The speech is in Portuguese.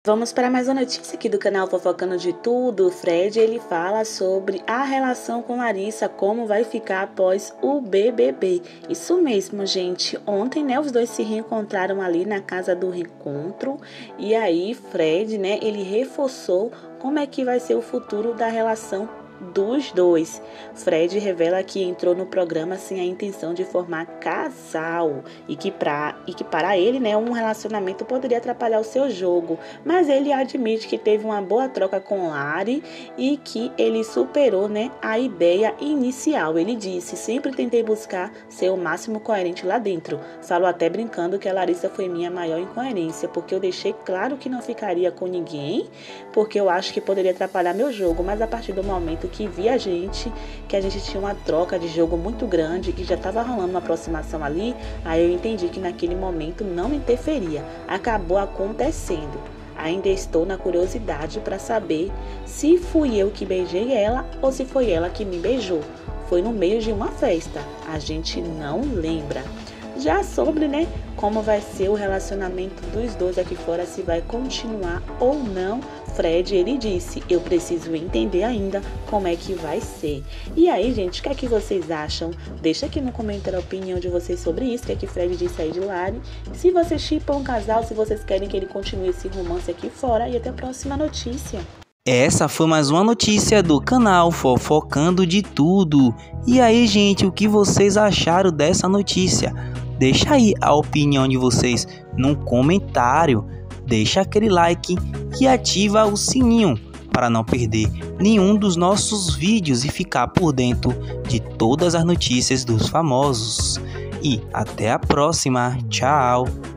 Vamos para mais uma notícia aqui do canal Fofocando de Tudo. O Fred, ele fala sobre a relação com Larissa, como vai ficar após o BBB. Isso mesmo, gente. Ontem, né, os dois se reencontraram ali na casa do reencontro. E aí, Fred, né, ele reforçou como é que vai ser o futuro da relação dos dois. Fred revela que entrou no programa sem a intenção de formar casal e que para ele, né, um relacionamento poderia atrapalhar o seu jogo, mas ele admite que teve uma boa troca com Lari e que ele superou, né, a ideia inicial. Ele disse: sempre tentei buscar ser o máximo coerente lá dentro. Falou até brincando que a Larissa foi minha maior incoerência, porque eu deixei claro que não ficaria com ninguém, porque eu acho que poderia atrapalhar meu jogo, mas a partir do momento que vi que a gente tinha uma troca de jogo muito grande, que já estava rolando uma aproximação ali, aí eu entendi que naquele momento não interferia. Acabou acontecendo. Ainda estou na curiosidade para saber se fui eu que beijei ela ou se foi ela que me beijou. Foi no meio de uma festa, a gente não lembra. Já sobre, né, como vai ser o relacionamento dos dois aqui fora, se vai continuar ou não, Fred, ele disse: eu preciso entender ainda como é que vai ser. E aí, gente, o que é que vocês acham? Deixa aqui no comentário a opinião de vocês sobre isso, o que é que Fred disse aí de Lari. Se vocês shippam um casal, se vocês querem que ele continue esse romance aqui fora, e até a próxima notícia. Essa foi mais uma notícia do canal Fofocando de Tudo. E aí, gente, o que vocês acharam dessa notícia? Deixa aí a opinião de vocês no comentário. Deixa aquele like e ativa o sininho para não perder nenhum dos nossos vídeos e ficar por dentro de todas as notícias dos famosos. E até a próxima. Tchau!